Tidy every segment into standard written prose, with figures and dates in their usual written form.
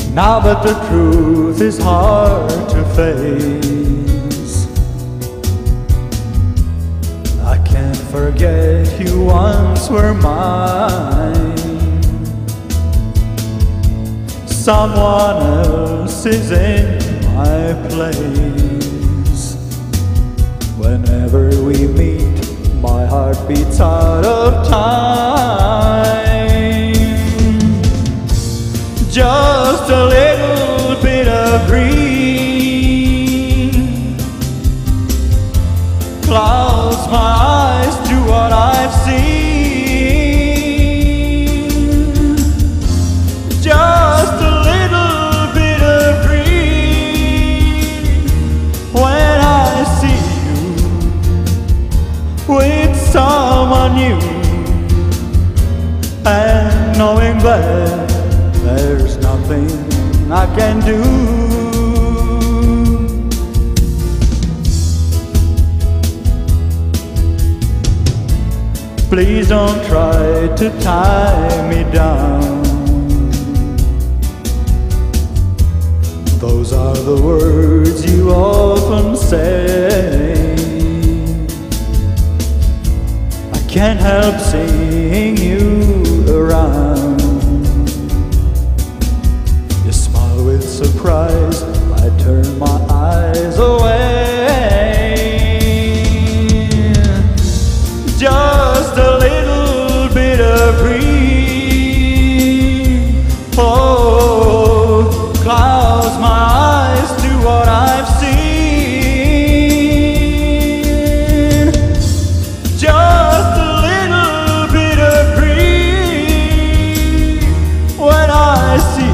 Now but the truth is hard to face. I can't forget you once were mine. Someone else is in my place. Whenever we meet, my heart beats out of time. Just a little bit of green clouds my eyes to what I've seen. Just a little bit of green when I see you with someone new, and knowing that there's nothing I can do. Please don't try to tie me down. Those are the words you often say. I can't help seeing you around. With surprise, I turn my eyes away. Just a little bit of green, oh, clouds my eyes to what I've seen. Just a little bit of green when I see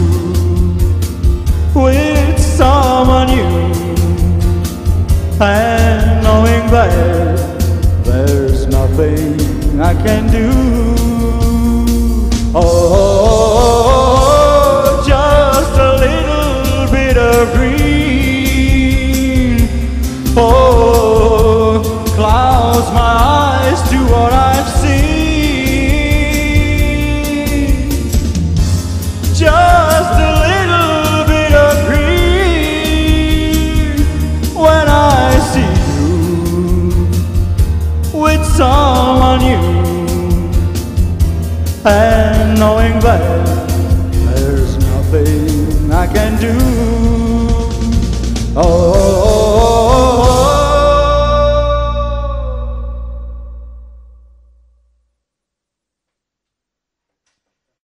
with someone new, and knowing that there's nothing I can do. Oh, just a little bit of green, oh, clouds my eyes to what I've seen. Just a with someone new, and knowing that there's nothing I can do.